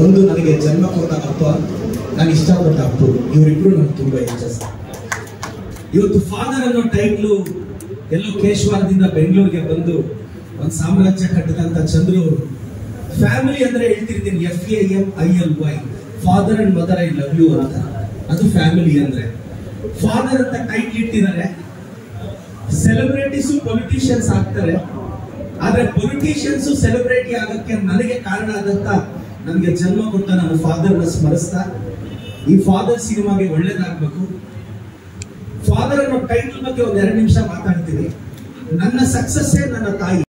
ಒಂದು ನನಗೆ ಜನ್ಮ ಕೊಟ್ಟ ಅಪ್ಪ, ನಾನು ಇಷ್ಟಪಟ್ಟ ಅಪ್ಪು, ಇವರಿಬ್ರು ನನಗೆ ತುಂಬಾ ಇಷ್ಟ. ಇವತ್ತು ಫಾದರ್ ಅನ್ನೋ ಟೈಟ್ಲು ಎಲ್ಲೋ ಕೇಶವಾರದಿಂದ ಬೆಂಗಳೂರಿಗೆ ಬಂದು ಒಂದು ಸಾಮ್ರಾಜ್ಯ ಕಟ್ಟಿದಂತ ಚಂದ್ರು ಅವರು. ಫ್ಯಾಮಿಲಿ ಅಂದ್ರೆ ಹೇಳ್ತಿರ್ತೀನಿ, FAMILY, father and mother I love you ಅಂತ. ಅದು ಫ್ಯಾಮಿಲಿ ಅಂದ್ರೆ. ಫಾದರ್ ಅಂತ ಟೈಟ್ಲ್ ಇಟ್ಟಿದ್ದಾರೆ. ಸೆಲೆಬ್ರಿಟೀಸು ಪೊಲಿಟಿಷಿಯನ್ಸ್ ಆಗ್ತಾರೆ, ಆದ್ರೆ ಪೊಲಿಟಿಷಿಯನ್ಸ್ ಸೆಲೆಬ್ರಿಟಿ ಆಗಕ್ಕೆ ನನಗೆ ಕಾರಣ ಆದಂತ, ನನಗೆ ಜನ್ಮ ಕೊಟ್ಟ ನನ್ನ ಫಾದರ್ನ ಸ್ಮರಿಸ್ತಾ ಈ ಫಾದರ್ ಸಿನಿಮಾಗೆ ಒಳ್ಳೇದಾಗ್ಬೇಕು. ಫಾದರ್ ಅನ್ನೋ ಟೈಟಲ್ ಬಗ್ಗೆ ಒಂದ್ 2 ನಿಮಿಷ ಮಾತಾಡ್ತೀನಿ. ನನ್ನ ಸಕ್ಸಸ್ಸೇ ನನ್ನ ತಾಯಿ.